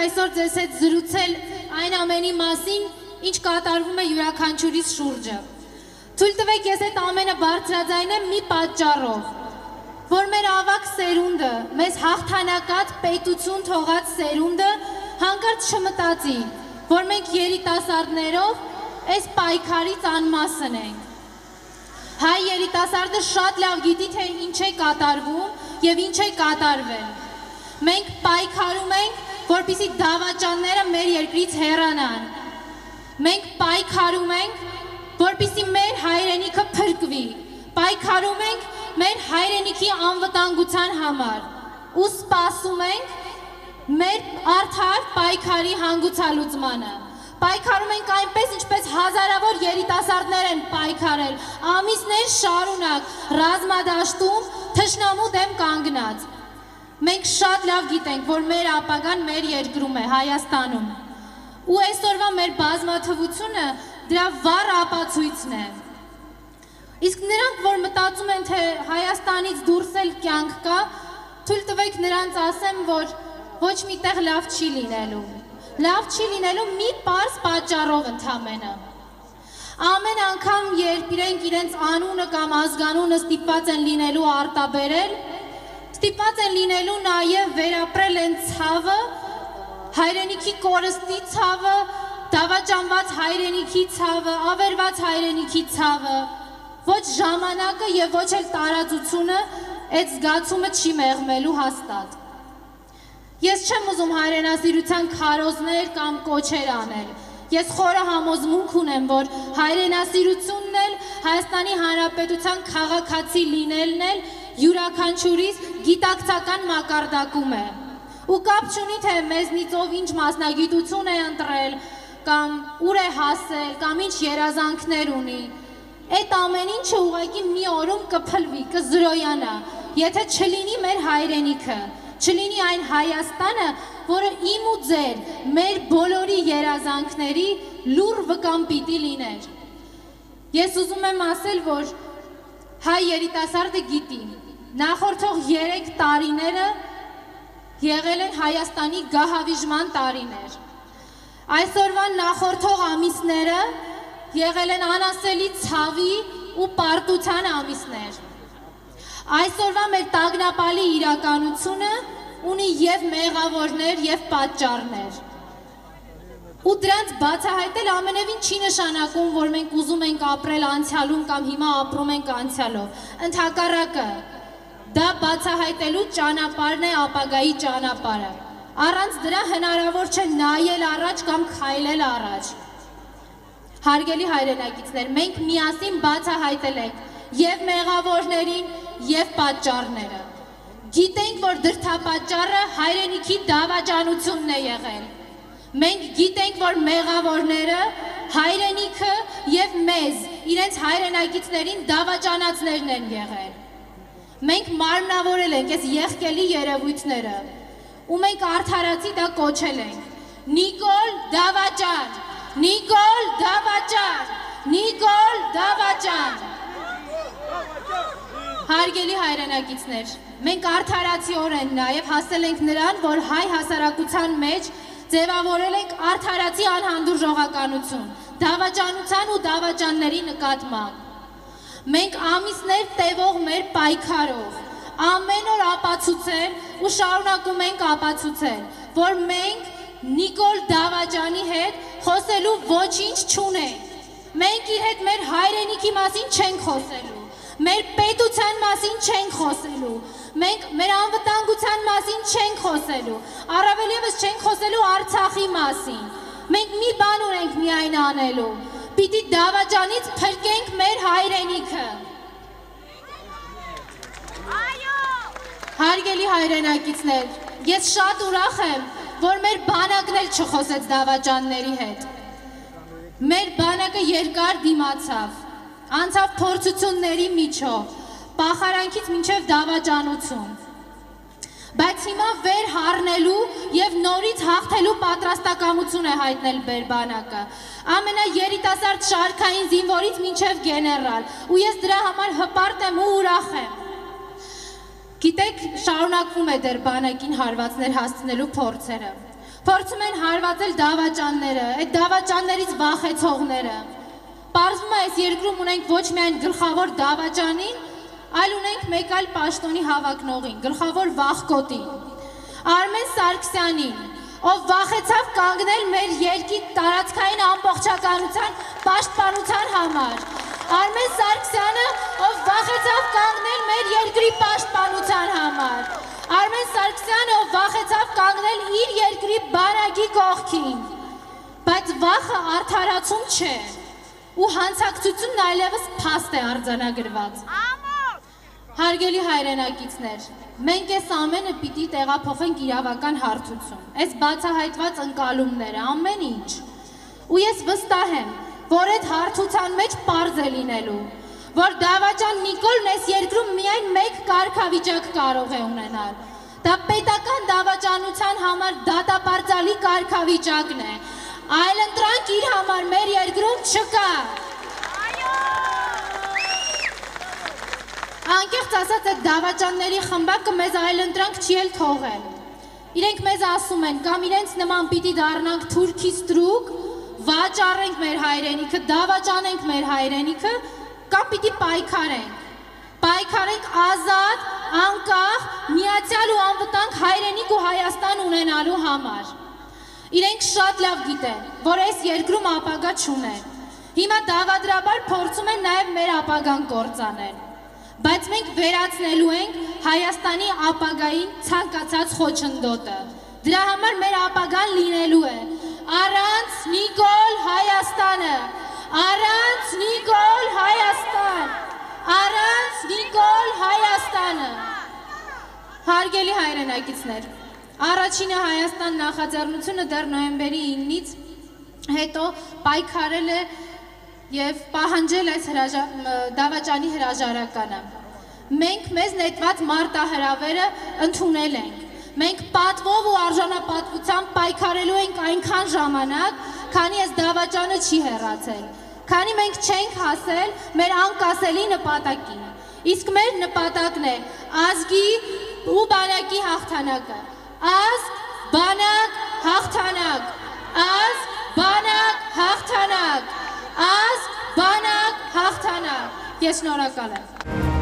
այսօր ձեզ հետ զրուցել այն ամենի մասին, ինչ կատարվում է յուրաքանչյուրիս շուրջը։ Թույլ տվեք ես այդ ամենը բարձրաձայնեմ մի պատճառով, որ մեր ավակ սերունդը, մեզ հաղթանակած պետություն թողած սերունդը հանկարծ չմտածի, որ մենք երիտասարդներով այս պայքարից անմասն ենք։ Հայ երիտասարդը շատ լավ գիտի, թե ինչ է կատարվում և ինչ է կատարվել։ Մենք պայքարում ենք, որպեսզի դավաճանները մեր երկրից հեռանան։ Մենք պայքարում ենք, որպեսզի մեր հայրենիքը փրկվի։ Պայքարում ենք մեր հայրենիքի անվտանգության համար ու սպասում ենք մեր արդար պայքարի հանգուցալուծմանը։ Պայքարում ենք այնպես, ինչպես հազարավոր երիտասարդներ են պայքարել, ամիսներ շարունակ, ռազմադաշտում, թշնամու դեմ կանգնած։ Մենք շատ լավ գիտենք, որ մեր ապագան մեր երկրում է, Հայաստանում։ Ու այսօրվա մեր բազմաթվությունը դրա վառ ապացույցն է։ Իսկ նրանք, որ մտածում են, թե Հայաստանից դուրս էլ կյանք կա, թույլ տվեք նրանց ասեմ, որ ոչ միտեղ լավ չի լինելու։ Լավ չի լինելու մի պարզ պատճառով ընդամենը։ Ամեն անգամ, երբ իրենց անունը կամ ազգանունը ստիպված են լինելու արտաբերել, ստիպված են լինելու նաև վերապրել են ցավը, հայրենիքի կորստի ցավը, դավաճանված հայրենիքի ցավը, ավերված հայրենիքի ցավը, ոչ ժամանակը և ոչ էլ տարածությունը այդ զգացումը չի մեղմելու հաստատ։ Ես չեմ ուզում հայրենասիրության քարոզներ կամ կոչեր անել։ Ես խորը համոզմունք ունեմ, որ հայրենասիրությունն էլ Հայաստանի Հանրապետության քաղաքացի լինելն էլ յուրաքանչյուրիս գիտակցական մակարդակում է։ Ու կապ չունի, թե մեզնից ով ինչ մասնագիտություն է ընտրել, կամ ուր է հասել, կամ ինչ երազանքներ ունի։ Այդ ամեն ինչը ուղղակի մի օրում կփլվի, կզրոյանա, եթե չլինի մեր հայրենիքը, չլինի այն Հայաստանը, որը իմ ու ձեր, մեր բոլորի երազանքների լուռ վկան պիտի լիներ։ Ես ուզում եմ ասել, որ հայ երիտասարդը գիտի, նախորդող 3 տարիները եղել են Հայաստանի գահավիժման տարիներ։ Այսօրվա նախորդող ամիսները եղել են անասելի ցավի ու պարտության ամիսներ։ Այսօրվա մեր տագնապալի իրականությունը ունի և մեղավորներ և պատճառներ։ Ու դրանց բացահայտել ամենևին չի նշանակում, որ մենք ուզում ենք ապրել անցյալում կամ հիմա ապրում ենք անցյալով։ Ընդհակառակը, դա բացահայտելու ճանապարհն է ապագայի ճանապարհը։ Առանց դրա հնարավոր չէ նայել առաջ կամ քայլել առաջ։ Հարգելի հայրենակիցներ, մենք միասին բացահայտել ենք և մեղավորներին, և պատճառները։ Գիտենք, որ դրդապատճառը հայրենիքի դավաճանությունն է եղել։ Մենք գիտենք, որ մեղավորները հայրենիքը և մեզ, իրենց հայրենակիցներին դավաճանածներն են եղել։ Մենք մարմնավորել ենք այս եղկելի երևույթները, ու մենք արդարացի դա կոչել ենք։ Նիկոլ Դավաճան, Նիկոլ Դավաճան, Նիկոլ Դավաճան։ Հարգելի հայրենակիցներ, մենք արդարացիորեն նաև հասել ենք նրան, որ հայ հասարակության մեջ ձևավորել ենք արդարացի անհանդուրժողականություն, դավաճանության ու դավաճանների նկատմամբ։ Մենք ամիսներ տևող մեր պայքարով ամեն օր ապացուցել ու շարունակում ենք ապացուցել, որ մենք Նիկոլ Դավաճանի հետ խոսելու ոչինչ չունենք։ Մենք իր հետ մեր հայրենիքի մասին չենք խոսելու, մեր պետության մասին չենք խոսելու, մենք մեր անվտանգության մասին չենք խոսելու, առավել ևս չենք խոսելու Արցախի մասին։ Մենք մի բան ունենք միայն անելու, պիտի Դավաճանից փրկենք մեր հայրենիքը։ Հարգելի հայրենակիցներ, ես շատ ուրախ եմ, որ մեր բանակն էլ չխոսեց դավաճանների հետ։ Մեր բանակը երկար դիմացավ, անցավ փորձությունների միջով, պախարանքից մինչև դավաճանություն։ Բայց հիմա վեր հառնելու և նորից հաղթելու պատրաստակամություն է հայտնել մեր բանակը։ Ամենաերիտասարդ շարքային զինվորից մինչև գեներալ, ու ես դրա համար հպարտ եմ ու ուրախ եմ։ Գիտեք, շարունակվում է դեռ բանակին հարվածներ հասցնելու փորձերը։ Փորձում են հարվածել դավաճանները, այդ դավաճաններից վախեցողները։ Պարզվում է այս երկրում ունենք ոչ միայն գլխավոր դավաճանին, այլ ունենք մեկ այլ պաշտոնի հավակնողին, գլխավոր վախկոտին, Արմեն Սարգսյանին, ով վախեցավ կանգնել մեր երկրի տարածքային ամբողջականության պաշտպանության համար։ Արմեն Սարգսյանը, ով վախեցավ կանգնել մեր երկրի պաշտպանության համար։ Արմեն Սարգսյանը, ով վախեցավ կանգնել իր երկրի բանակի կողքին։ Բայց վախը արդարացում չէ, ու հանցակցությունն այլևս փաստ է արձանագրված։ Հարգելի հայրենակիցներ, մենք այս ամենը պիտի տեղափոխենք իրավական հարթություն, այս բացահայտված ընկալումները, ամեն ինչ։ Ու ես վստահ եմ, որ այդ հարթության մեջ պարզ է լինելու, որ դավաճան Նիկոլն այս երկրում միայն մեկ կարգավիճակ կարող է ունենալ։ Դա պետական դավաճանության համար դատապարտալի կարգավիճակն է, այլ ընտրանք իր համար մեր երկրում չկա։ Անկեղծ ասած այդ դավաճանների խմբակը մեզ այլընտրանք չի էլ թողել։ Իրենք մեզ ասում են, կամ իրենց նման պիտի դառնանք թուրքի ստրուկ, վաճառենք մեր հայրենիքը, դավաճանենք մեր հայրենիքը, կամ պիտի պայքարենք։ Պայքարենք ազատ, անկախ, միացյալ ու անվտանգ հայրենիք ու Հայաստան ունենալու համար։ Իրենք շատ լավ գիտեն, որ այս երկրում ապագա չունեն։ Հիմա դավադրաբար փորձում են նաև մեր ապագան կործանել։ Բայց մենք վերացնելու ենք Հայաստանի ապագային ցանկացած խոչընդոտը։ Դրա համար մեր ապագան լինելու է առանց Նիկոլ Հայաստանը, առանց Նիկոլ Հայաստան, առանց Նիկոլ Հայաստանը։ Հարգելի հայրենակիցներ, առաջինը Հայաստան նախաձեռնությունը դեռ նոյեմբերի 9-ից հետո պայքարել է և պահանջել այս դավաճանի հրաժարականը։ Մենք մեզ նետված մարտահրավերը ընդունել ենք։ Մենք պատվով ու արժանապատվությամբ պայքարելու ենք այնքան ժամանակ, քանի այս դավաճանը չի հեռացել, քանի մենք չենք հասել մեր անկասելի նպատակին։ Իսկ մեր նպատակն է ազգի ու բանակի հաղթանակը։ Ազգ, բանակ, հաղթանակ։ Ազգ, բանակ, հաղթանակ։ Ազգ, բանակ, հաղթանակ։ Ես շնորհակալ եմ։